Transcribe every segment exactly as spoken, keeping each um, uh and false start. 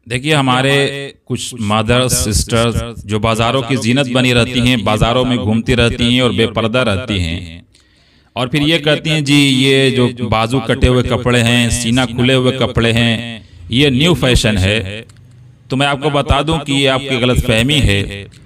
देखिए, हमारे कुछ मदर्स सिस्टर्स जो बाज़ारों की जीनत बनी रहती हैं, बाज़ारों में घूमती रहती हैं और बेपर्दा रहती हैं, और फिर ये कहती हैं जी ये जो बाजू कटे हुए कपड़े हैं, सीना खुले हुए कपड़े हैं, ये न्यू फैशन है। तो मैं आपको बता दूं कि ये आपकी गलतफहमी है,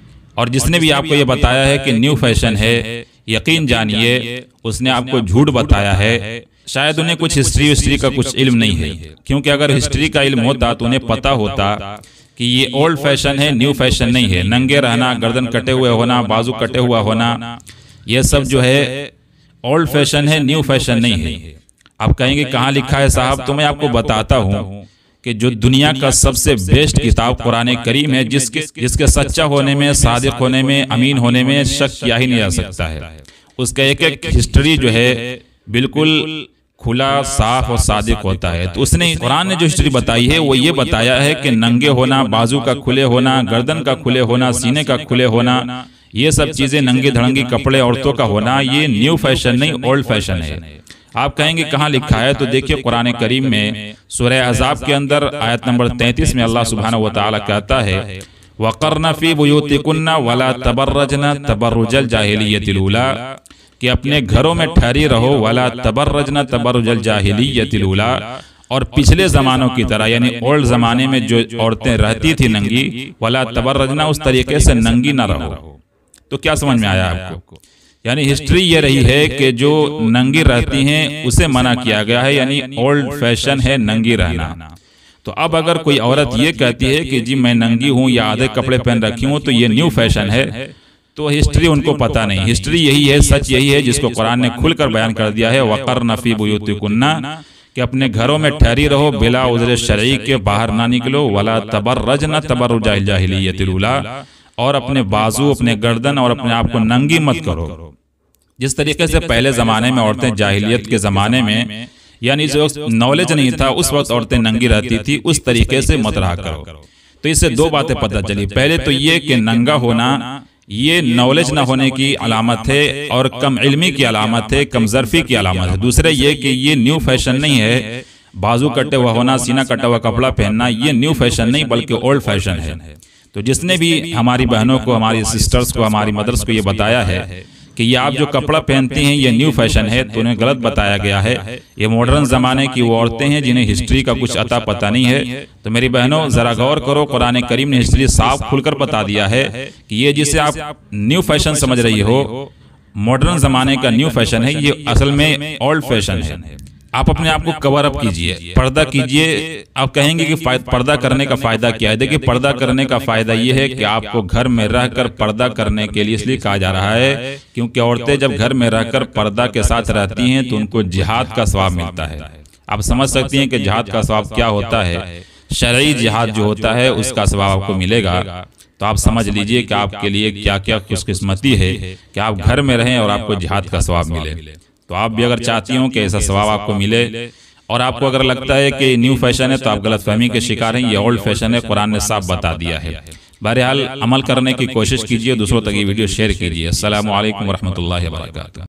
और जिसने भी आपको ये बताया है कि न्यू फैशन है, यकीन जानिए उसने आपको झूठ बताया है। शायद उन्हें कुछ हिस्ट्री हिस्ट्री का कुछ इल्म नहीं है, क्योंकि अगर हिस्ट्री का इल्म होता तो उन्हें पता होता कि ये ओल्ड फैशन है, न्यू फैशन नहीं है। नंगे रहना, गर्दन कटे हुए होना, बाजू कटे हुआ होना, ये सब जो है ओल्ड फैशन है, न्यू फैशन नहीं है। आप कहेंगे कहाँ लिखा है साहब? तो मैं आपको बताता हूँ कि जो दुनिया का सबसे बेस्ट किताब कुरान करीम है, जिसके जिसके सच्चा होने में, सादिक होने में, अमीन होने में शक किया ही नहीं जा सकता है। उसका एक एक हिस्ट्री जो है बिल्कुल खुला, साफ और सादिक होता है। तो उसने कुरान ने जो हिस्ट्री बताई है वो ये बताया है कि नंगे होना, बाजू का खुले होना, गर्दन का खुले होना, सीने का खुले होना, ये सब चीजें, नंगे धड़ंगी कपड़े औरतों का होना, ये न्यू फैशन नहीं, ओल्ड फैशन है। आप कहेंगे कहाँ लिखा है? तो देखिए कुरान करीम में सूरह अहज़ाब के अंदर आयत नंबर तैंतीस में अल्लाह सुब्हानहू व तआला कहता है, वक़र्न फ़ी बुयूतिकुन्ना वला तबर्रजना तबर्रुजल जाहिलियतिल ऊला, कि अपने घरों में ठहरी रहो, वला तबर्रजना तबर्रुजल जाहिलियतिल ऊला, और पिछले ज़मानों की तरह यानी ओल्ड ज़माने में जो औरतें रहती थी नंगी, वला तबर्रजना, उस तरीके से नंगी ना रहो। तो क्या समझ में आया आपको? यानी हिस्ट्री ये रही है कि जो नंगी रहती हैं उसे मना किया गया है, यानी ओल्ड फैशन है नंगी रहना। तो अब अगर कोई औरत ये कहती है कि जी मैं नंगी हूँ या आधे कपड़े पहन रखी हूँ तो ये न्यू फैशन है, तो हिस्ट्री उनको पता नहीं। हिस्ट्री यही है, सच यही है जिसको कुरान ने खुलकर बयान कर दिया है, वक़र्न फ़ी बुयूतिकुन्ना, कि अपने घरों में ठहरी रहो, बिला उज़्र शरई के बाहर ना निकलो, वला तबर्रजना तबर्रुजल जाहिलियतिल ऊला, और अपने बाजू, अपने गर्दन और अपने आप को नंगी मत करो। जिस तरीके से पहले ज़माने में औरतें जाहिलियत के ज़माने में, यानी जो नॉलेज नहीं था उस वक्त औरतें नंगी रहती थी, उस तरीके से मत रहा करो। तो इससे दो बातें पता चली। पहले तो ये कि नंगा होना ये नॉलेज ना होने की अलामत है और कम इल्मी की अलामत है, कम ज़र्फ़ी की अलामत है। दूसरे ये कि ये न्यू फैशन नहीं है, बाजू कटे हुआ होना, सीना कटा हुआ कपड़ा पहनना, ये न्यू फैशन नहीं बल्कि ओल्ड फैशन है। तो जिसने भी हमारी बहनों को, हमारी सिस्टर्स को, हमारी मदर्स को ये बताया है कि ये आप जो कपड़ा पहनती हैं ये न्यू फैशन है, तो उन्हें गलत बताया गया है। ये मॉडर्न ज़माने की वो औरतें हैं जिन्हें हिस्ट्री का कुछ अता पता नहीं है। तो मेरी बहनों ज़रा गौर करो, कुरान करीम ने हिस्ट्री साफ खुलकर बता दिया है कि ये जिसे आप न्यू फैशन समझ रही हो, मॉडर्न ज़माने का न्यू फैशन है, ये असल में ओल्ड फैशन है। आप अपने आप को कवर अप कीजिए, पर्दा कीजिए। आप कहेंगे कि पर्दा करने का फ़ायदा क्या है? देखिए, पर्दा करने का फ़ायदा ये है कि आपको घर में रहकर पर्दा करने के लिए इसलिए कहा जा रहा है क्योंकि औरतें जब घर में रहकर पर्दा के साथ रहती हैं तो उनको जिहाद का सवाब मिलता है। आप समझ सकती हैं कि जिहाद का सवाब क्या होता है। शरई जिहाद जो होता है उसका सवाब आपको मिलेगा। तो आप समझ लीजिए कि आपके लिए क्या क्या खुशकिस्मती है कि आप घर में रहें और आपको जिहाद का सवाब मिले। तो आप भी अगर चाहती हो कि ऐसा सवाब आपको मिले, और आपको अगर लगता है कि न्यू फैशन है तो आप गलतफहमी के शिकार हैं, ये ओल्ड फैशन है, कुरान ने साफ बता दिया है। बहरहाल अमल करने की कोशिश कीजिए, दूसरों तक ये वीडियो शेयर कीजिए। अस्सलामु अलैकुम व रहमतुल्लाहि व बरकातुहू।